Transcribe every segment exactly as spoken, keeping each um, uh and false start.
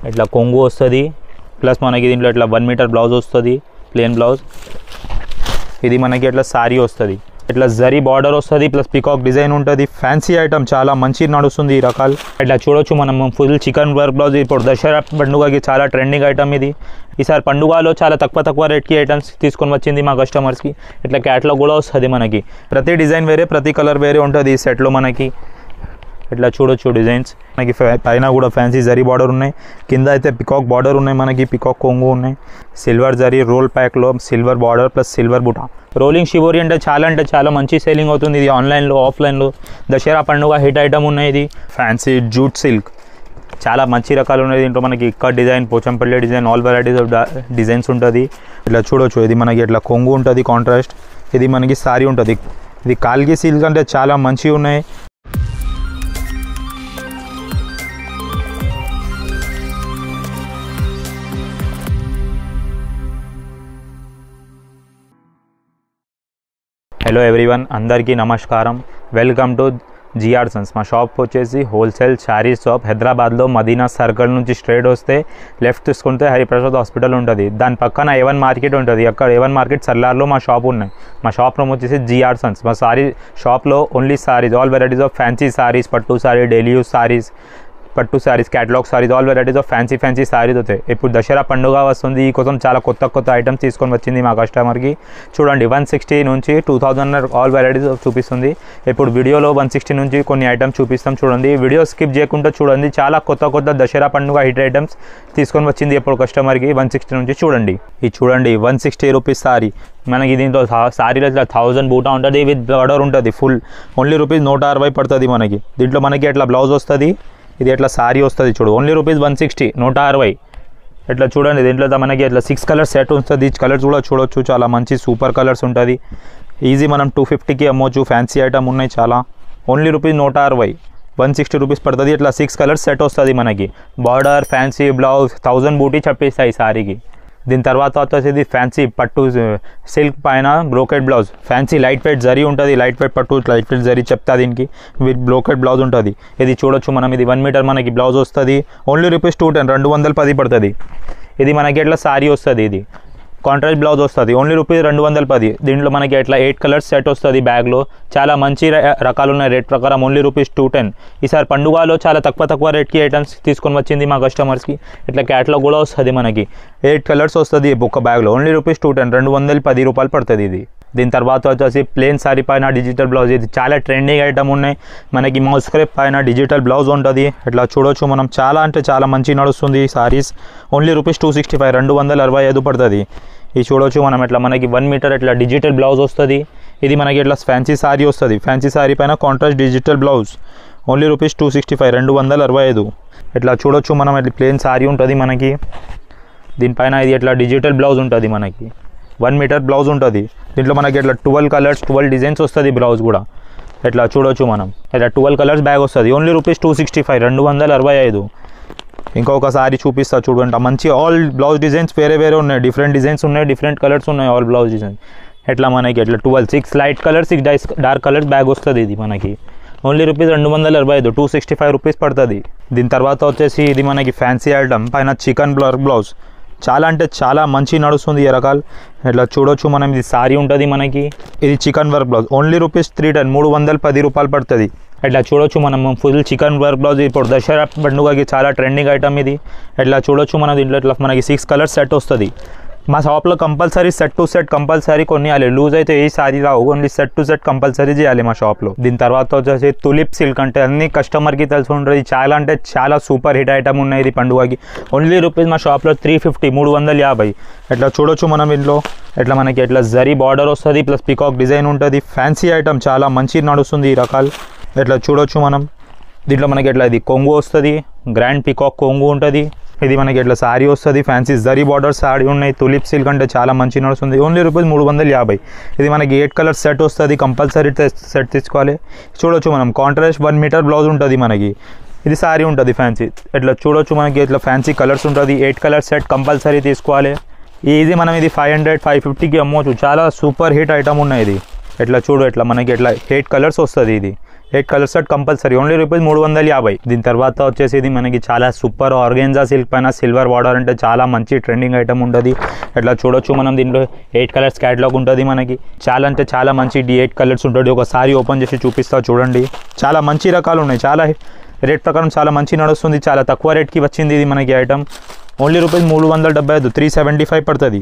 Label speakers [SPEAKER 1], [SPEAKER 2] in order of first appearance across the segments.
[SPEAKER 1] ఇట్లా కొంగు వస్తుంది, ప్లస్ మనకి దీంట్లో ఇట్లా వన్ మీటర్ బ్లౌజ్ వస్తుంది, ప్లెయిన్ బ్లౌజ్. ఇది మనకి ఇట్లా సారీ వస్తుంది, ఇట్లా జరీ బార్డర్ వస్తుంది, ప్లస్ పికాక్ డిజైన్ ఉంటుంది. ఫ్యాన్సీ ఐటమ్ చాలా మంచి నడుస్తుంది ఈ రకాలు. ఇట్లా చూడొచ్చు మనం ఫుల్ చికెన్ వర్క్ బ్లౌజ్. ఇప్పుడు దసరా పండుగకి చాలా ట్రెండింగ్ ఐటమ్ ఇది. ఈసారి పండుగలో చాలా తక్కువ తక్కువ రేట్కి ఐటమ్స్ తీసుకొని వచ్చింది మా కస్టమర్స్కి. ఇట్లా క్యాట్లాగ్ కూడా వస్తుంది మనకి. ప్రతి డిజైన్ వేరే, ప్రతి కలర్ వేరే ఉంటుంది ఈ సెట్లో మనకి. ఇట్లా చూడొచ్చు డిజైన్స్ మనకి. పైన కూడా ఫ్యాన్సీ జరీ బార్డర్ ఉన్నాయి, కింద అయితే పికాక్ బార్డర్ ఉన్నాయి మనకి, పికాక్ కొంగు ఉన్నాయి. సిల్వర్ జరీ రోల్ ప్యాక్లో silver border plus silver buta. Rolling shibori అంటే చాలా అంటే చాలా మంచి సేలింగ్ అవుతుంది ఇది ఆన్లైన్లో, ఆఫ్లైన్లో. దసరా పండుగ హిట్ ఐటమ్ ఉన్నాయి ఇది. ఫ్యాన్సీ జూట్ సిల్క్ చాలా మంచి రకాలు ఉన్నాయి దీంట్లో మనకి. Ikat design, Pochampally design, all varieties of designs ఉంటుంది. ఇట్లా చూడొచ్చు, ఇది మనకి ఇట్లా కొంగు ఉంటుంది కాంట్రాస్ట్. ఇది మనకి సారీ ఉంటుంది. ఇది కాల్గి సిల్క్ అంటే చాలా మంచిగా ఉన్నాయి. హలో ఎవ్రీవన్, అందరికీ నమస్కారం. Welcome to GR Sons. మా షాప్ వచ్చేసి హోల్సేల్ శారీస్ షాప్, హైదరాబాద్లో మదీనా సర్కిల్ నుంచి స్ట్రైట్ వస్తే లెఫ్ట్ తీసుకుంటే హరిప్రసాద్ హాస్పిటల్ ఉంటుంది. దాని పక్కన ఏవన్ మార్కెట్ ఉంటుంది. అక్కడ ఏవన్ మార్కెట్ సర్లార్లో మా షాప్ ఉన్నాయి. మా షాప్ నేమ్ వచ్చేసి జిఆర్ సన్స్. మా సారీ షాప్లో only saris, all varieties of fancy saris, పట్టు సారీ, డైలీ యూజ్ సారీస్, పట్టు saris, catalogue saris, all varieties of fancy fancy saris అవుతాయి. ఇప్పుడు దసరా పండుగ వస్తుంది, ఈ కోసం చాలా కొత్త కొత్త ఐటమ్స్ తీసుకొని వచ్చింది మా కస్టమర్కి. చూడండి, వన్ సిక్స్టీ నుంచి టూ థౌజండ్ ఆల్ వెరైటీస్ చూపిస్తుంది. ఇప్పుడు వీడియోలో వన్ సిక్స్టీ నుంచి కొన్ని ఐటమ్స్ చూపిస్తాం. చూడండి, వీడియో స్కిప్ చేయకుండా చూడండి. చాలా కొత్త కొత్త దసరా పండుగ హిట్ ఐటమ్స్ తీసుకొని వచ్చింది ఇప్పుడు కస్టమర్కి. వన్ సిక్స్టీ నుంచి చూడండి. ఇది చూడండి, వన్ సిక్స్టీ రూపీస్ సారీ మనకి. దీంట్లో సారీలో ఇట్లా థౌజండ్ బూటా ఉంటుంది, విత్ బార్డర్ ఉంటుంది ఫుల్. ఓన్లీ రూపీస్ నూట అరవై పడుతుంది మనకి. దీంట్లో మనకి అట్లా బ్లౌజ్ వస్తుంది, ఇది ఎట్లా సారీ వస్తుంది చూడు. ఓన్లీ రూపీస్ వన్ సిక్స్టీ, నూట అరవై. ఇట్లా చూడండి, దీంట్లో మనకి ఇట్లా సిక్స్ కలర్స్ సెట్ ఉంటుంది. కలర్స్ కూడా చూడొచ్చు, చాలా మంచి సూపర్ కలర్స్ ఉంటుంది. ఈజీ మనం టూ ఫిఫ్టీకి అమ్మొచ్చు. ఫ్యాన్సీ ఐటమ్ ఉన్నాయి చాలా. ఓన్లీ రూపీస్ నూట అరవై, వన్ సిక్స్టీ రూపీస్ పడుతుంది. ఇట్లా సిక్స్ కలర్స్ సెట్ వస్తుంది మనకి. Border, fancy blouse, thousand buti చెప్పేస్తాయి సారీకి. దీని తర్వాత వచ్చేసి ఫ్యాన్సీ పట్టు సిల్క్ పైన brocade blouse, fancy light weight zari ఉంటుంది. లైట్ వెయిట్ పట్టు, లైట్ వెయిట్ జరీ చెప్తా దీనికి. విత్ బ్రోకెట్ బ్లౌజ్ ఉంటుంది. ఇది చూడొచ్చు మనం. ఇది వన్ మీటర్ మనకి బ్లౌజ్ వస్తుంది. ఓన్లీ రూపీస్ టూ టెన్, రెండు వందల పది పడుతుంది. ఇది మనకి ఎట్లా సారీ వస్తుంది. ఇది కాంట్రాస్ట్ బ్లౌజ్ వస్తుంది. ఓన్లీ రూపీస్ రెండు వందల పది. దీంట్లో మనకి ఎట్లా ఎయిట్ కలర్స్ సెట్ వస్తుంది బ్యాగ్లో. చాలా మంచి రకాలు ఉన్నాయి రేట్ ప్రకారం. Only rupees two ten. ఈసారి పండుగలో చాలా తక్కువ తక్కువ రేట్కి ఐటమ్స్ తీసుకొని వచ్చింది మా కస్టమర్స్కి. ఇట్లా క్యాట్లాగ్ కూడా వస్తుంది మనకి. ఎయిట్ కలర్స్ వస్తుంది ఒక్క బ్యాగ్లో. ఓన్లీ రూపీస్ టూ టెన్, రెండు వందల పది రూపాయలు పడుతుంది ఇది. దీని తర్వాత వచ్చేసి ప్లెయిన్ సారీ పైన డిజిటల్ బ్లౌజ్. ఇది చాలా ట్రెండింగ్ ఐటమ్ ఉన్నాయి మనకి. మౌస్ క్రేప్ పైన డిజిటల్ బ్లౌజ్ ఉంటుంది. ఇట్లా చూడొచ్చు మనం. చాలా అంటే చాలా మంచి నడుస్తుంది ఈ saris. Only rupees two sixty five, రెండు వందల అరవై ఐదు పడుతుంది. ఇది చూడొచ్చు మనం. ఇట్లా మనకి వన్ మీటర్ ఇట్లా డిజిటల్ బ్లౌజ్ వస్తుంది. ఇది మనకి ఇట్లా ఫ్యాన్సీ సారీ వస్తుంది. ఫ్యాన్సీ సారీ పైన contrast digital blouse. Only rupees two sixty five, రెండు వందల అరవై ఐదు. ఇట్లా చూడొచ్చు మనం. ఇట్లా ప్లెయిన్ సారీ ఉంటుంది మనకి. దీనిపైన ఇది ఇట్లా డిజిటల్ బ్లౌజ్ ఉంటుంది మనకి. వన్ మీటర్ బ్లౌజ్ ఉంటుంది. దీంట్లో మనకి ఇట్లా ట్వెల్వ్ కలర్స్, ట్వెల్వ్ డిజైన్స్ వస్తుంది బ్లౌజ్ కూడా. ఇట్లా చూడొచ్చు మనం. ఇట్లా ట్వెల్వ్ కలర్స్ బ్యాగ్ వస్తుంది. Only rupees two sixty five, రెండు వందల అరవై ఐదు. ఇంకొక సారీ చూపిస్తా చూడండి. మంచి ఆల్ బ్లౌజ్ డిజైన్స్ వేరే వేరే ఉన్నాయి. డిఫరెంట్ డిజైన్స్ ఉన్నాయి, డిఫరెంట్ కలర్స్ ఉన్నాయి. ఆల్ బ్లౌజ్ డిజైన్ ఎట్లా మనకి ఇట్లా twelve, six light colour, six dyes dark colours bag వస్తుంది ఇది మనకి. ఓన్లీ రూపీస్ రెండు వందల అరవై ఐదు, టూ సిక్స్టీ ఫైవ్ రూపీస్ పడుతుంది. దీని తర్వాత వచ్చేసి ఇది మనకి ఫ్యాన్సీ ఐటమ్ పైన చికెన్ బ్లర్ బ్లౌజ్. చాలా అంటే చాలా మంచి నడుస్తుంది ఈ రకాలు. ఇట్లా చూడొచ్చు మనం. ఇది సారీ ఉంటుంది మనకి. ఇది chikan work blouse. Only rupees three ten, మూడు వందల పది రూపాయలు పడుతుంది. ఇట్లా చూడొచ్చు మనం. Full chikan work blouse. ఇప్పుడు దసరా పండుగకి చాలా ట్రెండింగ్ ఐటమ్ ఇది. ఇట్లా చూడొచ్చు మనం. దీంట్లో ఇట్లా మనకి సిక్స్ కలర్స్ సెట్ వస్తుంది. మా షాప్లో compulsory set to set compulsory కొన్ని ఇవ్వాలి. లూజ్ అయితే ఏ సారీ రావు. Only set to set compulsory చేయాలి మా షాప్లో. దీని తర్వాత వచ్చేసి తులిప్ సిల్క్. అంటే అన్ని కస్టమర్కి తెలిసి ఉంటుంది. చాలా అంటే చాలా సూపర్ హిట్ ఐటమ్ ఉన్నాయి ఇది పండుగకి. ఓన్లీ రూపీస్ మా షాప్లో త్రీ ఫిఫ్టీ, మూడు వందల యాభై. ఇట్లా చూడొచ్చు మనం. ఇంట్లో ఇట్లా మనకి ఇట్లా జరీ బార్డర్ వస్తుంది, ప్లస్ పికాక్ డిజైన్ ఉంటుంది. ఫ్యాన్సీ ఐటమ్ చాలా మంచి నడుస్తుంది ఈ రకాలు. ఇట్లా చూడొచ్చు మనం. దీంట్లో మనకి ఇట్లా ఇది కొంగు వస్తుంది. గ్రాండ్ పికాక్ కొంగు ఉంటుంది. ఇది మనకి ఇట్లా సారీ వస్తుంది. ఫ్యాన్సీ జరీ బార్డర్ సారీ ఉన్నాయి. తులిప్ సిల్క్ అంటే చాలా మంచి నడుస్తుంది. ఓన్లీ రూపీస్ మూడు వందల యాభై. ఇది మనకి ఎయిట్ కలర్ సెట్ వస్తుంది. కంపల్సరీ సెట్ తీసుకోవాలి. చూడొచ్చు మనం. కాంట్రాస్ట్ వన్ మీటర్ బ్లౌజ్ ఉంటుంది మనకి. ఇది సారీ ఉంటుంది ఫ్యాన్సీ. ఇట్లా చూడొచ్చు మనకి. ఇట్లా ఫ్యాన్సీ కలర్స్ ఉంటుంది. ఎయిట్ కలర్ సెట్ కంపల్సరీ తీసుకోవాలి. ఇది మనం ఇది ఫైవ్ హండ్రెడ్ ఫైవ్ ఫిఫ్టీకి అమ్మవచ్చు. చాలా సూపర్ హిట్ ఐటమ్ ఉన్నాయి ఇది. ఇట్లా చూడు. ఇట్లా మనకి ఇట్లా ఎయిట్ కలర్స్ వస్తుంది. ఇది eight colour set compulsory only rupees మూడు వందల యాభై. దీని తర్వాత వచ్చేసి ఇది మనకి చాలా సూపర్ ఆర్గెన్జా సిల్క్ పైన సిల్వర్ బార్డర్ అంటే చాలా మంచి ట్రెండింగ్ ఐటమ్ ఉంటుంది. ఇట్లా చూడొచ్చు మనం దీంట్లో ఎయిట్ కలర్స్ క్యాటలాగ్ ఉంటుంది మనకి. చాలా అంటే చాలా మంచి డి ఎయిట్ కలర్స్ ఉంటుంది. ఒకసారి ఓపెన్ చేసి చూపిస్తా చూడండి. చాలా మంచి రకాలు ఉన్నాయి. చాలా రేట్ ప్రకారం చాలా మంచి నడుస్తుంది. చాలా తక్కువ రేట్కి వచ్చింది ఇది మనకి ఐటమ్. ఓన్లీ రూపీస్ మూడు వందల డెబ్బై ఐదు త్రీ సెవెంటీ ఫైవ్ పడుతుంది.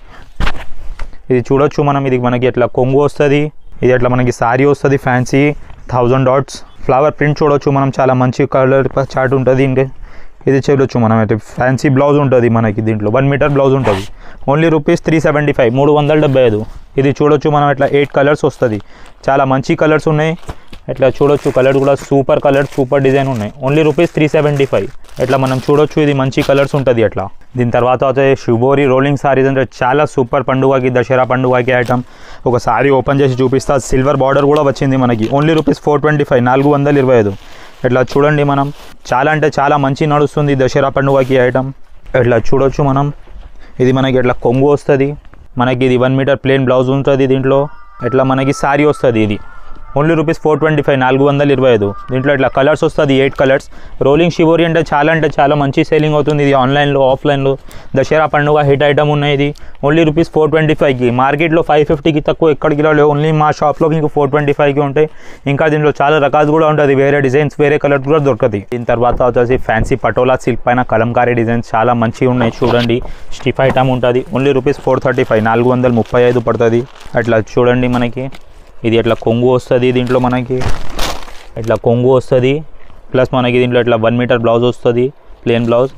[SPEAKER 1] ఇది చూడొచ్చు మనం. ఇది మనకి ఎట్లా కొంగు వస్తుంది. ఇది ఎట్లా మనకి సారీ వస్తుంది fancy thousand dots flower print చూడొచ్చు మనం. చాలా మంచి కలర్ చార్ట్ ఉంటుంది. ఇంకా ఇది చూడొచ్చు మనం. అయితే ఫ్యాన్సీ బ్లౌజ్ ఉంటుంది మనకి. దీంట్లో వన్ మీటర్ బ్లౌజ్ ఉంటుంది. Only rupees three seventy five మూడు వందల డెబ్బై ఐదు. ఇది చూడొచ్చు మనం. ఇట్లా ఎయిట్ కలర్స్ వస్తుంది. చాలా మంచి కలర్స్ ఉన్నాయి. ఇట్లా చూడొచ్చు కలర్ కూడా సూపర్ కలర్ సూపర్ డిజైన్ ఉన్నాయి. Only rupees three seventy five. ఇట్లా మనం చూడొచ్చు. ఇది మంచి కలర్స్ ఉంటుంది అట్లా. దీని తర్వాత అయితే షిబోరి రోలింగ్ సారీస్ అంటే చాలా సూపర్ పండుగకి దసరా పండుగకి ఐటమ్. ఒక సారీ ఓపెన్ చేసి చూపిస్తా. సిల్వర్ బార్డర్ కూడా వచ్చింది మనకి. Only rupees four twenty five నాలుగు వందల ఇరవై ఐదు. ఇట్లా చూడండి మనం. చాలా అంటే చాలా మంచి నడుస్తుంది దసరా పండుగకి ఐటమ్. ఇట్లా చూడొచ్చు మనం. ఇది మనకి ఇట్లా కొంగు వస్తుంది మనకి. ఇది వన్ మీటర్ ప్లెయిన్ బ్లౌజ్ ఉంటుంది దీంట్లో. ఇట్లా మనకి సారీ వస్తుంది. ఇది only rupees four twenty five నాలుగు వందల ఇరవై ఐదు. దీంట్లో ఇట్లా కలర్స్ వస్తుంది ఎయిట్ కలర్స్. రోలింగ్ షివోరి అంటే చాలా అంటే చాలా మంచి సేలింగ్ అవుతుంది. ఇది ఆన్లైన్లో ఆఫ్లైన్లో దసరా పండుగ హిట్ ఐటమ్ ఉన్నాయి. ఇది ఓన్లీ రూపీస్ ఫోర్ ట్వంటీ ఫైవ్కి. మార్కెట్లో ఫైవ్ ఫిఫ్టీకి తక్కువ ఎక్కడికి లేవు. ఓన్లీ మా షాప్లో మీకు ఫోర్ ట్వంటీ ఫైవ్కి ఉంటాయి. ఇంకా దీంట్లో చాలా రకాలు కూడా ఉంటుంది. వేరే డిజైన్స్ వేరే కలర్స్ కూడా దొరుకుతుంది. దీని తర్వాత వచ్చేసి ఫ్యాన్సీ పటోలా సిల్క్ పైన కలంకారీ డిజైన్స్ చాలా మంచిగా ఉన్నాయి చూడండి. స్టిఫ్ ఐటమ్ ఉంటుంది. Only rupees four thirty five నాలుగు వందల ముప్పై ఐదు పడుతుంది. అట్లా చూడండి మనకి. ఇది ఎట్లా కొంగు వస్తుంది దీంట్లో మనకి. ఇట్లా కొంగు వస్తుంది ప్లస్ మనకి దీంట్లో ఇట్లా వన్ మీటర్ బ్లౌజ్ వస్తుంది ప్లెయిన్ బ్లౌజ్.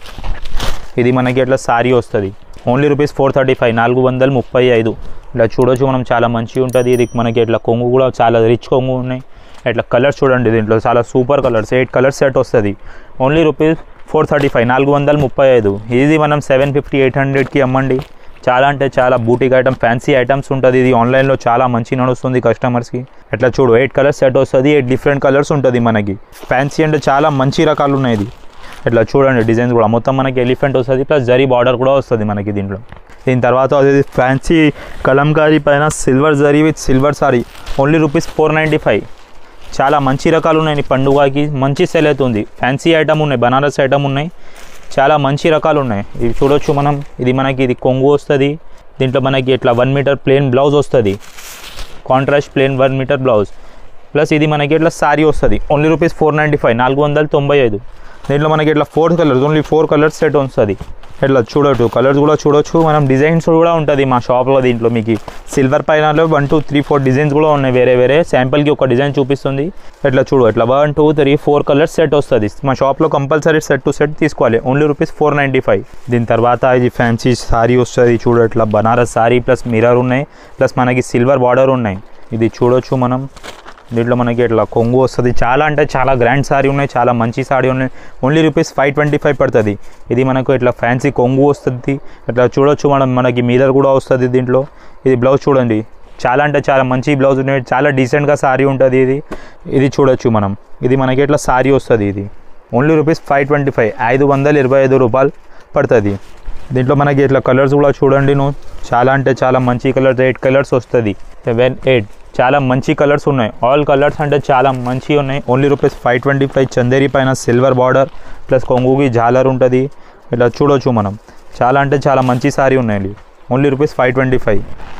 [SPEAKER 1] ఇది మనకి ఇట్లా సారీ వస్తుంది. Only rupees four thirty five నాలుగు వందల ముప్పై ఐదు. ఇట్లా చూడొచ్చు మనం. చాలా మంచిగా ఉంటుంది. ఇది మనకి ఇట్లా కొంగు కూడా చాలా రిచ్ కొంగు ఉన్నాయి. ఇట్లా కలర్స్ చూడండి. దీంట్లో చాలా super colours eight colours set వస్తుంది. Only rupees four thirty five నాలుగు వందల ముప్పై ఐదు. ఇది మనం సెవెన్ ఫిఫ్టీ ఎయిట్ హండ్రెడ్కి అమ్మండి. చాలా అంటే చాలా బూటిక్ ఐటమ్ ఫ్యాన్సీ ఐటమ్స్ ఉంటుంది. ఇది ఆన్లైన్లో చాలా మంచి నడుస్తుంది కస్టమర్స్కి. ఎట్లా చూడు ఎయిట్ కలర్స్ సెట్ వస్తుంది. ఎయిట్ డిఫరెంట్ కలర్స్ ఉంటుంది మనకి. ఫ్యాన్సీ అంటే చాలా మంచి రకాలు ఉన్నాయి. ఇది ఇట్లా చూడండి డిజైన్స్ కూడా మొత్తం మనకి ఎలిఫెంట్ వస్తుంది ప్లస్ జరీ బార్డర్ కూడా వస్తుంది మనకి దీంట్లో. దీని తర్వాత అది ఫ్యాన్సీ కలంకారీ పైన silver zari with silver sari. Only rupees four ninety five. చాలా మంచి రకాలు ఉన్నాయి. పండుగకి మంచి సెల్ అవుతుంది. ఫ్యాన్సీ ఐటమ్ ఉన్నాయి. బనారస్ ఐటమ్ ఉన్నాయి. చాలా మంచి రకాలు ఉన్నాయి. ఇవి చూడొచ్చు మనం. ఇది మనకి ఇది కొంగు వస్తుంది. దీంట్లో మనకి ఇట్లా వన్ మీటర్ ప్లెయిన్ బ్లౌజ్ వస్తుంది. Contrast plain one metre blouse plus ఇది మనకి ఇట్లా సారీ వస్తుంది. Only rupees four ninety five నాలుగు వందల తొంభై ఐదు. దీంట్లో మనకి ఇట్లా four colours only four colours set వస్తుంది. ఇట్లా చూడొచ్చు కలర్స్ కూడా చూడొచ్చు మనం. డిజైన్స్ కూడా ఉంటుంది మా షాప్లో. దీంట్లో మీకు సిల్వర్ పైన one two three four designs కూడా ఉన్నాయి వేరే వేరే. శాంపుల్కి ఒక డిజైన్ చూపిస్తుంది. ఇట్లా చూడు ఇట్లా one two three four colours set వస్తుంది. మా షాప్లో కంపల్సరీ సెట్ టు సెట్ తీసుకోవాలి. Only rupees four ninety five. దీని తర్వాత ఇది ఫ్యాన్సీ సారీ వస్తుంది. చూడు ఇట్లా బనారస్ సారీ ప్లస్ మిర్రర్ ఉన్నాయి ప్లస్ మనకి సిల్వర్ బార్డర్ ఉన్నాయి. ఇది చూడొచ్చు మనం. దీంట్లో మనకి ఇట్లా కొంగు వస్తుంది. చాలా అంటే చాలా గ్రాండ్ సారీ ఉన్నాయి. చాలా మంచి సారీ ఉన్నాయి. Only rupees five twenty five పడుతుంది. ఇది మనకు ఇట్లా ఫ్యాన్సీ కొంగు వస్తుంది. ఇట్లా చూడొచ్చు మనం. మనకి మిర్రర్ కూడా వస్తుంది దీంట్లో. ఇది బ్లౌజ్ చూడండి. చాలా అంటే చాలా మంచి బ్లౌజ్ ఉన్నాయి. చాలా డీసెంట్గా సారీ ఉంటుంది ఇది. ఇది చూడొచ్చు మనం. ఇది మనకి ఇట్లా సారీ వస్తుంది. ఇది only rupees five twenty five ఐదు వందల ఇరవై ఐదు రూపాయలు పడుతుంది. దీంట్లో మనకి ఇట్లా కలర్స్ కూడా చూడండి నువ్వు. చాలా అంటే చాలా మంచి కలర్స్ ఎయిట్ కలర్స్ వస్తుంది. సెవెన్ ఎయిట్ చాలా మంచి కలర్స్ ఉన్నాయి. ఆల్ కలర్స్ అంటే చాలా మంచిగా ఉన్నాయి. Only rupees five twenty five. Chanderi పైన సిల్వర్ బార్డర్ ప్లస్ కొంగుకి జాలర్ ఉంటుంది. ఇట్లా చూడొచ్చు మనం. చాలా అంటే చాలా మంచి సారీ ఉన్నాయి. Only rupees five twenty five.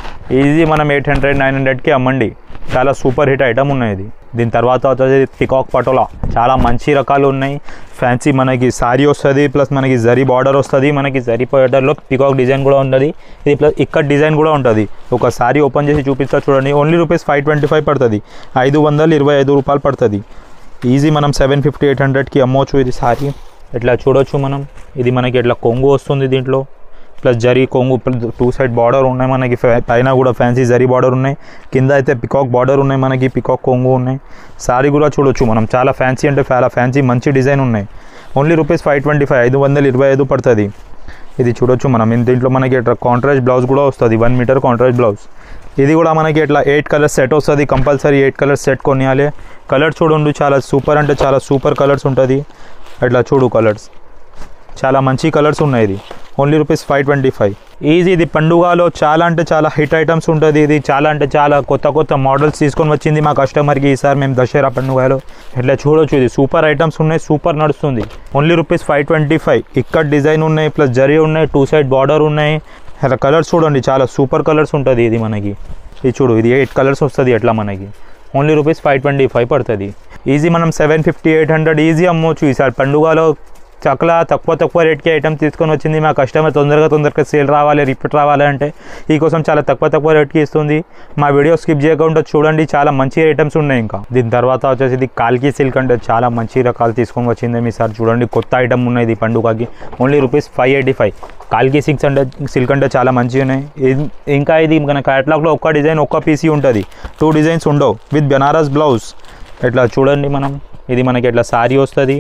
[SPEAKER 1] Easy మనం ఎయిట్ హండ్రెడ్ నైన్ హండ్రెడ్కి అమ్మండి. చాలా సూపర్ హిట్ ఐటమ్ ఉన్నాయి ఇది. దీని తర్వాత వచ్చేసి పికాక్ పటోలా. చాలా మంచి రకాలు ఉన్నాయి. ఫ్యాన్సీ మనకి సారీ వస్తుంది ప్లస్ మనకి జరీ బార్డర్ వస్తుంది. మనకి జరీ బార్డర్లో పికాక్ డిజైన్ కూడా ఉంటుంది. ఇది ప్లస్ ఇక్కడ డిజైన్ కూడా ఉంటుంది. ఒక సారీ ఓపెన్ చేసి చూపిస్తా చూడండి. Only rupees five twenty five పడుతుంది. ఐదు వందల ఇరవై ఐదు రూపాయలు పడుతుంది. ఈజీ మనం సెవెన్ ఫిఫ్టీ ఎయిట్ హండ్రెడ్కి అమ్మవచ్చు ఇది సారీ. ఇట్లా చూడొచ్చు మనం. ఇది మనకి ఇట్లా కొంగు వస్తుంది దీంట్లో ప్లస్ జరీ కొంగు టూ సైడ్ బార్డర్ ఉన్నాయి మనకి. పైన కూడా ఫ్యాన్సీ జరీ బార్డర్ ఉన్నాయి. కింద అయితే పికాక్ బార్డర్ ఉన్నాయి మనకి. పికాక్ కొంగు ఉన్నాయి. సారీ కూడా చూడొచ్చు మనం. చాలా ఫ్యాన్సీ అంటే చాలా ఫ్యాన్సీ మంచి డిజైన్ ఉన్నాయి. Only rupees five twenty five ఐదు వందల ఇరవై ఐదు పడుతుంది. ఇది చూడొచ్చు మనం. దీంట్లో మనకి ఇట్లా కాంట్రాస్ట్ బ్లౌజ్ కూడా వస్తుంది. One metre contrast blouse. ఇది కూడా మనకి ఇట్లా ఎయిట్ కలర్స్ సెట్ వస్తుంది. కంపల్సరీ ఎయిట్ కలర్స్ సెట్ కొనియాలి. కలర్ చూడండి. చాలా సూపర్ అంటే చాలా సూపర్ కలర్స్ ఉంటుంది. అట్లా చూడు కలర్స్ చాలా మంచి కలర్స్ ఉన్నాయి. ఇది only rupees five twenty five easy. ఇది పండుగలో చాలా అంటే చాలా హిట్ ఐటమ్స్ ఉంటుంది. ఇది చాలా అంటే చాలా కొత్త కొత్త మోడల్స్ తీసుకొని వచ్చింది మా కస్టమర్కి ఈసారి మేము దసరా పండుగలో. ఇట్లా చూడొచ్చు, ఇది సూపర్ ఐటమ్స్ ఉన్నాయి, సూపర్ నడుస్తుంది. Only rupees five twenty five ఇక్కడ డిజైన్ ఉన్నాయి, ప్లస్ జరీ ఉన్నాయి, టూ సైడ్ బార్డర్ ఉన్నాయి. అట్లా కలర్స్ చూడండి, చాలా సూపర్ కలర్స్ ఉంటుంది ఇది మనకి. ఇది చూడు, ఇది ఎయిట్ కలర్స్ వస్తుంది ఎట్లా మనకి. Only rupees five twenty five పడుతుంది. ఈజీ మనం seven fifty eight hundred easy అమ్మవచ్చు ఈసారి పండుగలో. చాలా తక్కువ తక్కువ రేట్కి ఐటమ్ తీసుకొని వచ్చింది మా కస్టమర్. తొందరగా తొందరగా సేల్ రావాలి, రిపీట్ రావాలి అంటే ఈ కోసం చాలా తక్కువ తక్కువ రేట్కి ఇస్తుంది. మా వీడియో స్కిప్ చేయకుండా చూడండి, చాలా మంచి ఐటమ్స్ ఉన్నాయి. ఇంకా దీని తర్వాత వచ్చేసి ఇది కాల్కి సిల్క్ అంటే చాలా మంచి రకాలు తీసుకొని వచ్చింది మీ సార్. చూడండి, కొత్త ఐటమ్ ఉన్నాయి ఇది పండుగకి. Only rupees five eighty five కాల్కి సిల్క్స్ అంటే సిల్క్ అంటే చాలా మంచిగా ఉన్నాయి. ఇంకా ఇది మన క్యాటలాగ్లో ఒక్క డిజైన్ ఒక్క పీసీ ఉంటుంది, టూ డిజైన్స్ ఉండవు. With Banaras blouse. ఇట్లా చూడండి మనం, ఇది మనకి ఇట్లా సారీ వస్తుంది.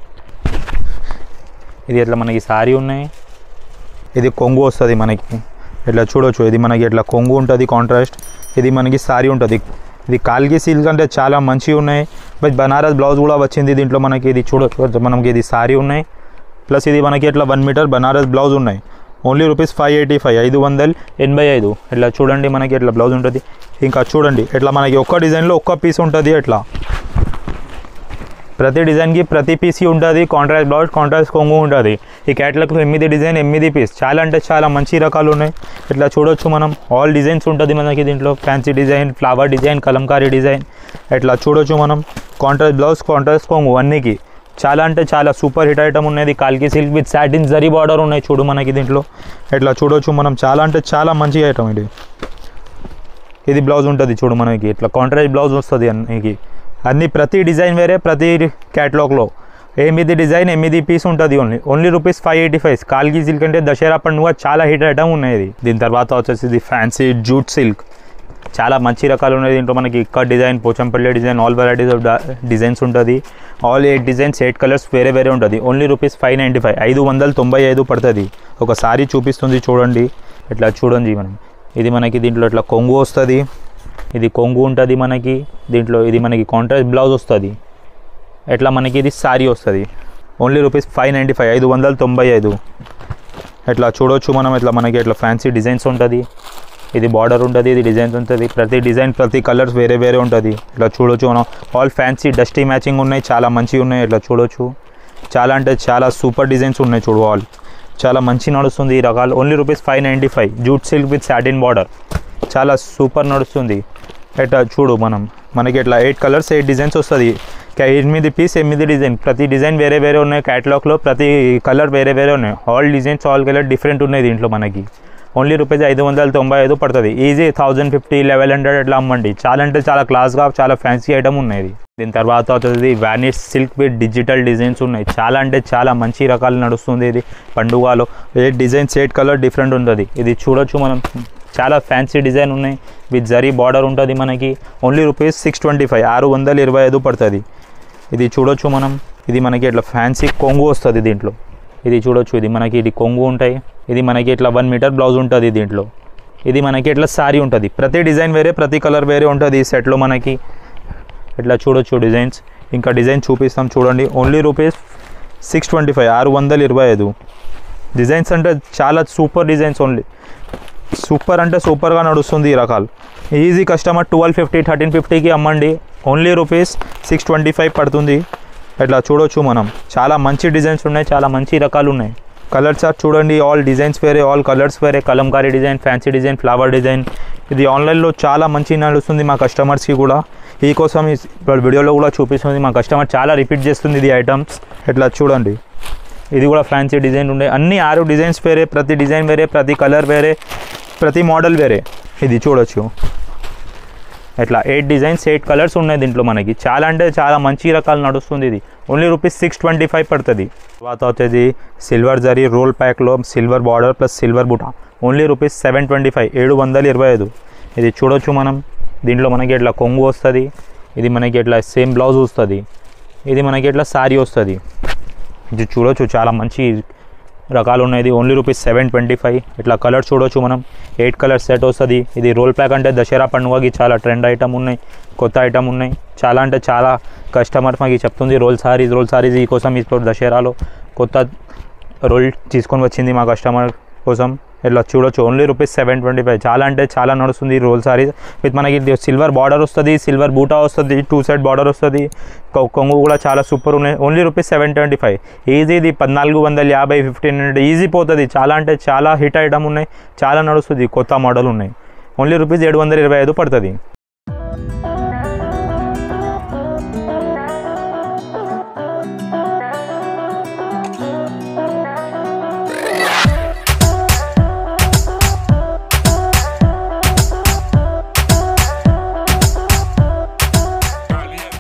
[SPEAKER 1] ఇది ఇట్లా మనకి సారీ ఉన్నాయి, ఇది కొంగు వస్తుంది మనకి. ఇట్లా చూడొచ్చు, ఇది మనకి ఇట్లా కొంగు ఉంటుంది కాంట్రాస్ట్. ఇది మనకి సారీ ఉంటుంది. ఇది కాల్కి సిల్క్ అంటే చాలా మంచిగా ఉన్నాయి. బట్ బనారస్ బ్లౌజ్ కూడా వచ్చింది దీంట్లో మనకి. ఇది చూడొచ్చు, మనకి ఇది సారీ ఉన్నాయి, ప్లస్ ఇది మనకి ఇట్లా వన్ మీటర్ బనారస్ బ్లౌజ్ ఉన్నాయి. Only rupees five eighty five ఐదు వందల ఎనభై ఐదు ఇట్లా చూడండి మనకి ఇట్లా బ్లౌజ్ ఉంటుంది. ఇంకా చూడండి, ఇట్లా మనకి ఒక్క డిజైన్లో ఒక్క పీస్ ఉంటుంది. ఇట్లా ప్రతి డిజైన్కి ప్రతి పీసీ ఉంటుంది. కాంట్రాస్ట్ బ్లౌజ్, కాంట్రాస్ట్ కొంగు ఉంటుంది. ఈ క్యాటలాగ్లో ఎనిమిది డిజైన్ ఎనిమిది పీస్. చాలా అంటే చాలా మంచి రకాలు ఉన్నాయి. ఇట్లా చూడొచ్చు మనం, ఆల్ డిజైన్స్ ఉంటుంది మనకి దీంట్లో. Fancy design, flower design, kalamkari design. ఇట్లా చూడొచ్చు మనం, కాంట్రాస్ట్ బ్లౌజ్, కాంట్రాస్ట్ కొంగు అన్నికి. చాలా అంటే చాలా సూపర్ హిట్ ఐటమ్ ఉన్నది. కాల్కి silk with satin zari border ఉన్నాయి చూడు మనకి దీంట్లో. ఇట్లా చూడొచ్చు మనం, చాలా అంటే చాలా మంచి ఐటమ్ ఇది. ఇది బ్లౌజ్ ఉంటుంది చూడు మనకి, ఇట్లా కాంట్రాస్ట్ బ్లౌజ్ వస్తుంది అన్నికి. అన్ని ప్రతి డిజైన్ వేరే ప్రతి క్యాటలాగ్లో. ఎనిమిది డిజైన్ ఎనిమిది పీస్ ఉంటుంది. Only only rupees five eighty five కాల్కి సిల్క్ అంటే దసరా పండుగ చాలా హిట్ ఐటమ్ ఉన్నాయి ఇది. దీని తర్వాత వచ్చేసి ఇది ఫ్యాన్సీ జూట్ సిల్క్. చాలా మంచి రకాలు ఉన్నాయి దీంట్లో మనకి. ఇక్కడ design, Pochampally design, all varieties of designs ఉంటుంది. All eight designs, eight colours వేరే వేరే ఉంటుంది. Only rupees five ninety five ఐదు వందల తొంభై ఐదు పడుతుంది. ఒక సారీ చూపిస్తుంది చూడండి, ఇట్లా చూడండి మనం. ఇది మనకి దీంట్లో ఇట్లా కొంగు వస్తుంది. ఇది కొంగు ఉంటుంది మనకి దీంట్లో. ఇది మనకి కాంట్రాస్ట్ బ్లౌజ్ వస్తుంది. ఎట్లా మనకి ఇది సారీ వస్తుంది. Only rupees five ninety five ఐదు వందల తొంభై ఐదు ఇట్లా చూడొచ్చు మనం. ఇట్లా మనకి ఇట్లా ఫ్యాన్సీ డిజైన్స్ ఉంటుంది. ఇది బార్డర్ ఉంటుంది, ఇది డిజైన్స్ ఉంటుంది. ప్రతి డిజైన్ ప్రతి కలర్స్ వేరే వేరే ఉంటుంది. ఇట్లా చూడొచ్చు మనం. ఆల్ ఫ్యాన్సీ డస్టీ మ్యాచింగ్ ఉన్నాయి, చాలా మంచిగా ఉన్నాయి. ఇట్లా చూడొచ్చు, చాలా అంటే చాలా సూపర్ డిజైన్స్ ఉన్నాయి చూడు. ఆల్ చాలా మంచి నడుస్తుంది ఈ రకాలు. Only rupees five ninety five jute silk with satin border. చాలా సూపర్ నడుస్తుంది. ఇట్లా చూడు మనం, మనకి ఇట్లా ఎయిట్ కలర్స్ ఎయిట్ డిజైన్స్ వస్తుంది. ఎనిమిది పీస్ ఎనిమిది డిజైన్, ప్రతి డిజైన్ వేరే వేరే ఉన్నాయి. క్యాటలాగ్లో ప్రతి కలర్ వేరే వేరే ఉన్నాయి. All designs all colour different ఉన్నాయి దీంట్లో మనకి. ఓన్లీ రూపీస్ ఐదు వందల తొంభై ఐదు పడుతుంది. Easy thousand fifty eleven hundred అట్లా అమ్మండి. చాలా అంటే చాలా క్లాస్గా చాలా ఫ్యాన్సీ ఐటమ్ ఉన్నాయి. దీని తర్వాత అవుతుంది vanish silk with digital designs ఉన్నాయి. చాలా అంటే చాలా మంచి రకాలు నడుస్తుంది ఇది పండుగలో. Eight designs eight colour different ఉంటుంది. ఇది చూడొచ్చు మనం, చాలా ఫ్యాన్సీ డిజైన్ ఉన్నాయి. విత్ జరీ బార్డర్ ఉంటుంది మనకి. Only rupees six twenty five ఆరు వందల ఇరవై ఐదు పడుతుంది. ఇది చూడొచ్చు మనం, ఇది మనకి ఇట్లా ఫ్యాన్సీ కొంగు వస్తుంది దీంట్లో. ఇది చూడొచ్చు, ఇది మనకి ఇది కొంగు ఉంటాయి. ఇది మనకి ఇట్లా వన్ మీటర్ బ్లౌజ్ ఉంటుంది దీంట్లో. ఇది మనకి ఇట్లా సారీ ఉంటుంది. ప్రతి డిజైన్ వేరే ప్రతి కలర్ వేరే ఉంటుంది ఈ సెట్లో మనకి. ఇట్లా చూడొచ్చు డిజైన్స్. ఇంకా డిజైన్ చూపిస్తాం చూడండి. Only rupees six twenty five ఆరు వందల ఇరవై ఐదు డిజైన్స్ అంటే చాలా సూపర్ డిజైన్స్. ఓన్లీ సూపర్ అంటే సూపర్గా నడుస్తుంది ఈ రకాలు. Easy customer twelve fifty thirteen ఫిఫ్టీకి అమ్మండి. Only rupees six twenty five పడుతుంది. ఇట్లా చూడొచ్చు మనం, చాలా మంచి డిజైన్స్ ఉన్నాయి, చాలా మంచి రకాలు ఉన్నాయి. కలర్ చార్ట్ చూడండి. ఆల్ డిజైన్స్ వేరే, ఆల్ కలర్స్ వేరే. Kalamkari design, fancy design, flower design. ఇది ఆన్లైన్లో చాలా మంచి నడుస్తుంది మా కస్టమర్స్కి కూడా. ఈ కోసం ఇప్పుడు వీడియోలో కూడా చూపిస్తుంది. మా కస్టమర్ చాలా రిపీట్ చేస్తుంది ఇది ఐటమ్స్. ఇట్లా చూడండి, ఇది కూడా ఫ్యాన్సీ డిజైన్ ఉండే. అన్ని ఆరు డిజైన్స్ వేరే, ప్రతి డిజైన్ వేరే, ప్రతి కలర్ వేరే, ప్రతి మోడల్ వేరే. ఇది చూడొచ్చు, ఇట్లా ఎయిట్ డిజైన్స్ ఎయిట్ కలర్స్ ఉన్నాయి దీంట్లో మనకి. చాలా అంటే చాలా మంచి రకాలు నడుస్తుంది ఇది. Only rupees six twenty five పడుతుంది. తర్వాత వచ్చేది సిల్వర్ జరీ రోల్ ప్యాక్లో silver border plus silver buta. Only rupees seven twenty five ఏడు వందల ఇరవై ఐదు ఇది చూడొచ్చు మనం. దీంట్లో మనకి ఇట్లా కొంగు వస్తుంది. ఇది మనకి ఇట్లా సేమ్ బ్లౌజ్ వస్తుంది. ఇది మనకి ఇట్లా సారీ వస్తుంది. ఇది చూడొచ్చు, చాలా మంచి రకాలు ఉన్నాయి. Only rupees seven twenty five ఇట్లా కలర్ చూడొచ్చు మనం. ఎయిట్ కలర్ సెట్ వస్తుంది. ఇది రోల్ ప్యాక్ అంటే దసరా పండుగకి చాలా ట్రెండ్ ఐటమ్ ఉన్నాయి, కొత్త ఐటమ్ ఉన్నాయి. చాలా అంటే చాలా కస్టమర్ మాకు చెప్తుంది రోల్ సారీస్ రోల్ సారీస్ ఈ కోసం ఇప్పుడు దసరాలో కొత్త రోల్ తీసుకొని వచ్చింది మా కస్టమర్ కోసం. ఇట్లా చూడొచ్చు, only rupees seven twenty five చాలా అంటే చాలా నడుస్తుంది ఈ రోల్ సారీస్. విత్ మనకి సిల్వర్ బార్డర్ వస్తుంది, సిల్వర్ బూటా వస్తుంది, టూ సైడ్ బార్డర్ వస్తుంది, కొంగు కూడా చాలా సూపర్ ఉన్నాయి. Only rupees seven twenty five easy. ఇది పద్నాలుగు వందల యాభై ఫిఫ్టీన్ హండ్రెడ్ ఈజీ పోతుంది. చాలా అంటే చాలా హిట్ ఐటమ్ ఉన్నాయి, చాలా నడుస్తుంది, కొత్త మోడల్ ఉన్నాయి. ఓన్లీ రూపీస్ ఏడు వందల ఇరవై ఐదు పడుతుంది.